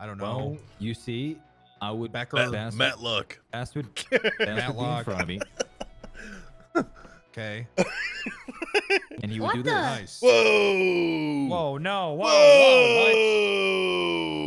I don't know. Well, you see, I would Becker. Matlock. Bastard be in front of me, Okay. and he would What do the? this. Nice. Whoa. Whoa, no. Whoa, Whoa. whoa, what?